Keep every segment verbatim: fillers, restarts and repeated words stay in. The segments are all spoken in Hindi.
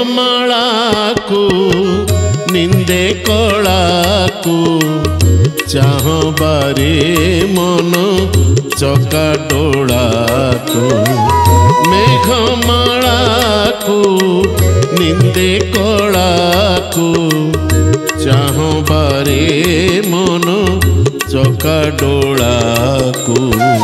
मेघमाला को निंदे कला को चाहबारे मन चका डोला को मेघमाला को निंदे कला को चाहबारे मन चका डोला को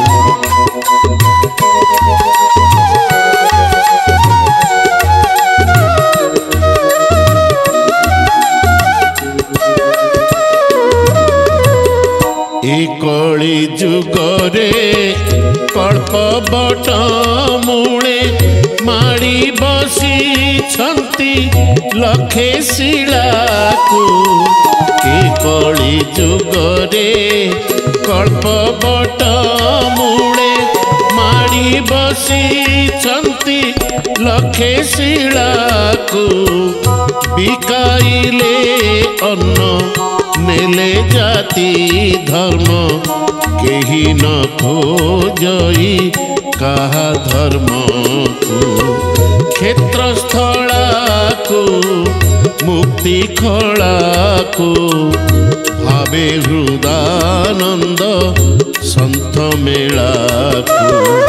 कली जुगरे कल्प बट मूले माड़ी बसी छंती लखे शिला को कली जुगरे कल्प बट मूले माड़ी बसी छंती लखे शिला को बिकाइले अन्न नेले जाति धर्म केही न खोजई कहा धर्म को क्षेत्रस्थला को मुक्ति खला को भावे हृदानंद संत मेला को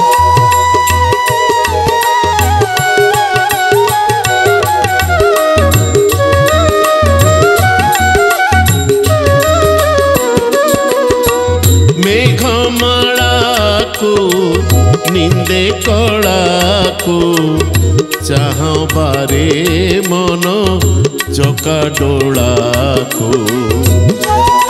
निंदे कला को चाहबारे मन चका डोला को।